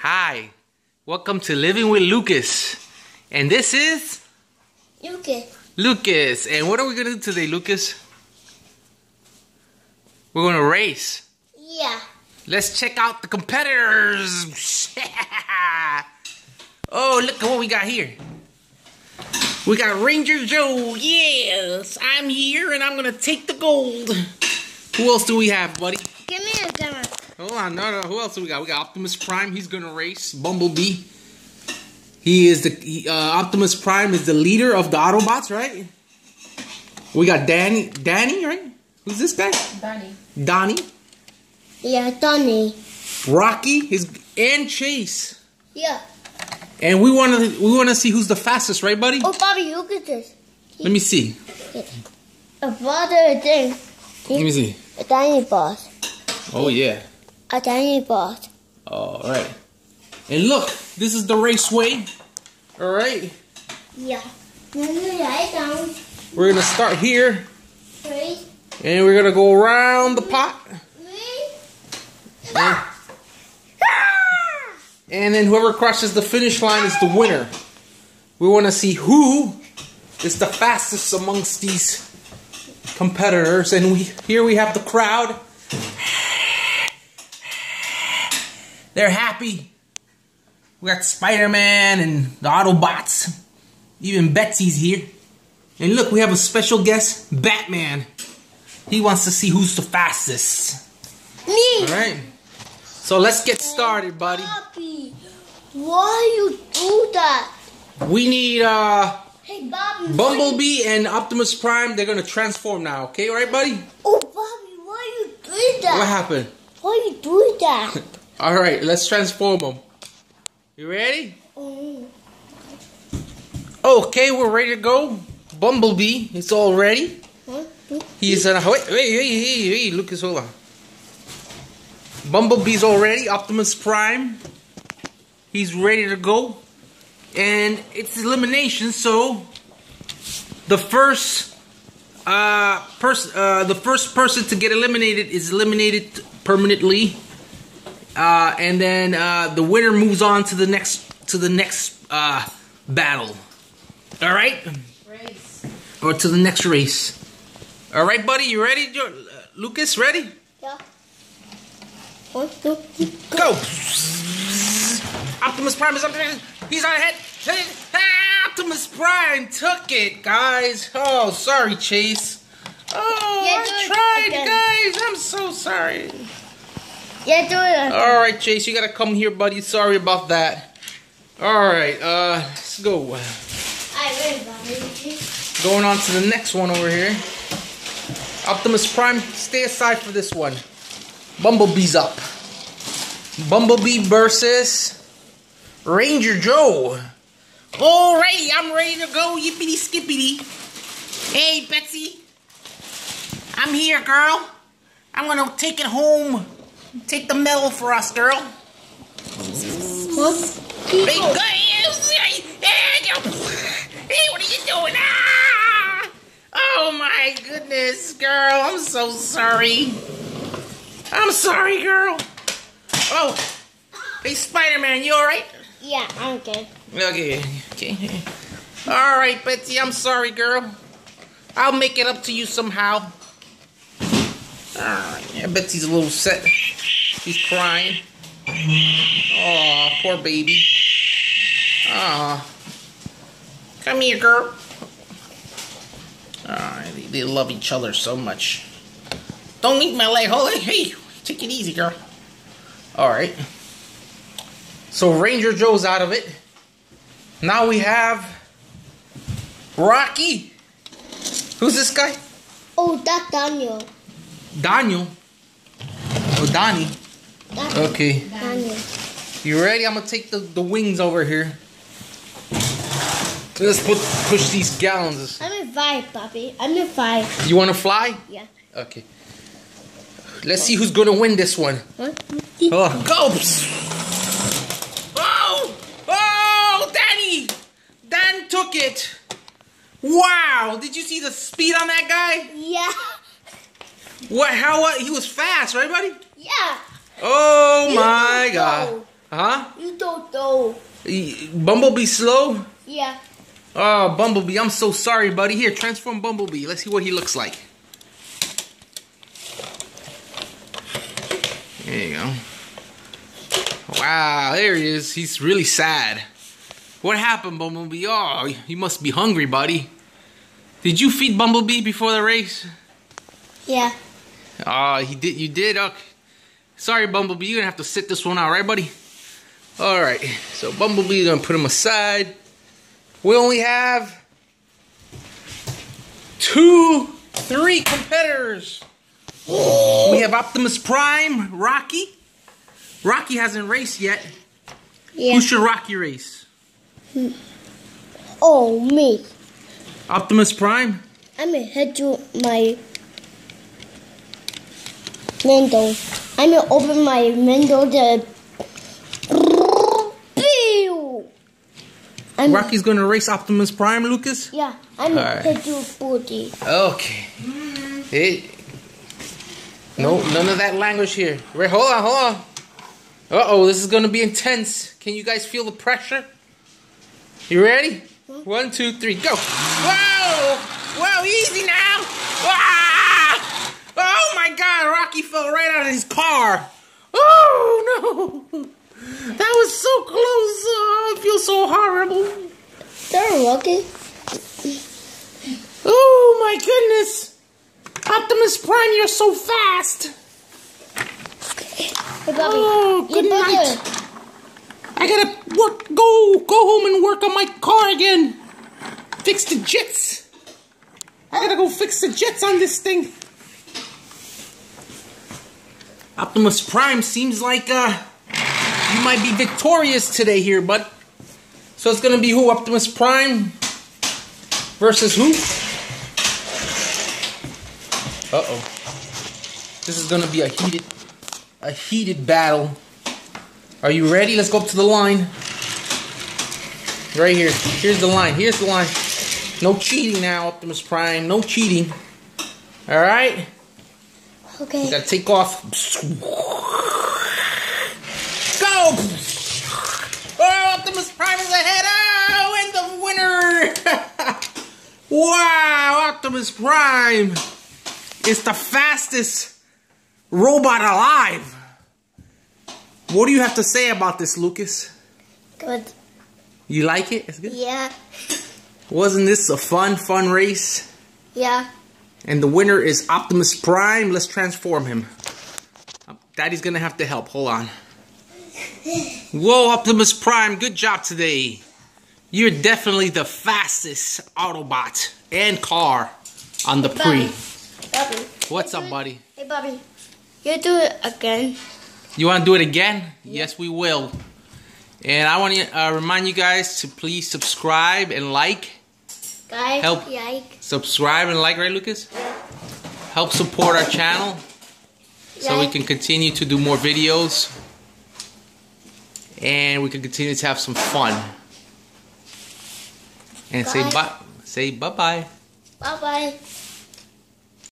Hi, welcome to Living with Lucas. And this is? Lucas. And what are we going to do today, Lucas? We're going to race. Yeah. Let's check out the competitors. Oh, look at what we got here. We got Ranger Joe. Yes, I'm here and I'm going to take the gold. Who else do we have, buddy? Give me a camera. Hold on, no. Who else do we got? We got Optimus Prime. He's gonna race Bumblebee. He is the Optimus Prime is the leader of the Autobots, right? We got Danny, right? Who's this guy? Donnie. Yeah, Donnie. Rocky and Chase. Yeah. And we wanna see who's the fastest, right, buddy? Oh, Bobby, look at this. Let me see. A father thing. Let me see. A tiny boss. Oh yeah. A tiny boss. All right. And look, this is the raceway. All right. Yeah. Down. We're gonna start here, 3. and we're gonna go around the pot. 3. And then whoever crosses the finish line is the winner. We want to see who is the fastest amongst these competitors. And here we have the crowd. They're happy. We got Spider-Man and the Autobots. Even Betsy's here. And look, we have a special guest, Batman. He wants to see who's the fastest. Me. Alright. So let's get started, buddy. Bobby, why you do that? We need Hey, Bobby. Bumblebee and Optimus Prime. They're gonna transform now, okay, right, buddy? Oh, Bobby, why you do that? What happened? Why you do that? Alright, let's transform them. You ready? Oh. Okay, we're ready to go. Bumblebee is all ready. Huh? He's wait, Lucas, hold on. Bumblebee's all ready. Optimus Prime, he's ready to go. And it's elimination, so the first person to get eliminated is eliminated permanently. And then the winner moves on to the next battle. All right? Race. Or to the next race. All right, buddy, you ready? Lucas, ready? Yeah. 1, 2, 3, Go! Optimus Prime is up there. He's on ahead. Optimus Prime took it, guys. Oh, sorry, Chase. Oh, Yeah, I do it tried, again. guys. I'm so sorry. Yeah, do it. All right, Chase, you gotta come here, buddy. Sorry about that. All right, let's go. I win, Bobby. Going on to the next one over here. Optimus Prime, stay aside for this one. Bumblebee's up. Bumblebee versus Ranger Joe. Alrighty, I'm ready to go. Yippity skippity. Hey, Betsy. I'm here, girl. I'm gonna take it home. Take the medal for us, girl. Hey, guys. Hey, what are you doing? Ah! Oh my goodness, girl. I'm so sorry. I'm sorry, girl. Oh, hey, Spider-Man, you alright? Yeah, I'm good. Okay. Alright, Betsy, I'm sorry, girl. I'll make it up to you somehow. Alright, yeah, Betsy's a little upset. She's crying. Oh, poor baby. Oh. Come here, girl. They love each other so much. Don't eat my leg. Hold it. Hey, take it easy, girl. Alright. So Ranger Joe's out of it. Now we have Rocky. Who's this guy? Oh, that's Daniel. Daniel. Oh, Donnie. Okay. Daniel. You ready? I'm gonna take the wings over here. Let's push these gallons. I'm in 5, Bobby. I'm in 5. You wanna fly? Yeah. Okay. Let's see who's gonna win this one. 1, 2, 3. Oh, go! Oh, Danny! Dan took it. Wow! Did you see the speed on that guy? Yeah. What? How? What? He was fast, right, buddy? Yeah. Oh You my go. God! Huh? You don't know. Bumblebee slow? Yeah. Oh, Bumblebee, I'm so sorry, buddy. Here, transform Bumblebee. Let's see what he looks like. There you go. Wow, there he is. He's really sad. What happened, Bumblebee? Oh, you must be hungry, buddy. Did you feed Bumblebee before the race? Yeah. Oh, he did. You did? Okay. Sorry, Bumblebee. You're going to have to sit this one out, right, buddy? All right. So, Bumblebee, going to put him aside. We only have 3 competitors. We have Optimus Prime, Rocky. Rocky hasn't raced yet. Yeah. Who should Rocky race? Oh, me. Optimus Prime? I'm gonna head to my window. I'm gonna open my window to. Rocky's gonna race Optimus Prime, Lucas? Yeah, I'm gonna Alright. head to booty. Okay. Hey. No, none of that language here. Wait, hold on. Uh-oh, this is gonna be intense. Can you guys feel the pressure? You ready? 1, 2, 3, go! Whoa! Whoa, easy now! Ah! Oh my God, Rocky fell right out of his car. Oh no! That was so close. Oh, I feel so horrible. They're lucky. Oh my goodness! Optimus Prime, you're so fast. Hey, Bobby. Oh, good Yeah, night. Bobby. I gotta go home and work on my car again. Fix the jets. I gotta go fix the jets on this thing. Optimus Prime seems like you might be victorious today here, bud. So it's gonna be who? Optimus Prime versus who? Uh-oh. This is gonna be a heated battle. Are you ready? Let's go up to the line. Right here. Here's the line. Here's the line. No cheating now, Optimus Prime. No cheating. Alright? Okay. You gotta take off. Go! Oh, Optimus Prime is ahead. Oh, and the winner! Wow, Optimus Prime is the fastest robot alive. What do you have to say about this, Lucas? Good. You like it? It's good? Yeah. Wasn't this a fun race? Yeah. And the winner is Optimus Prime. Let's transform him. Daddy's gonna have to help. Hold on. Whoa, Optimus Prime. Good job today. You're definitely the fastest Autobot and car on the pre. Bobby. What's up, buddy? Hey, Bobby. You do it again. You want to do it again? Yes, we will. And I want to remind you guys to please subscribe and like. Guys, Help. like. Subscribe and like, right, Lucas? Help support our channel so we can continue to do more videos. And we can continue to have some fun. And Bye. say bye-bye. Bye-bye.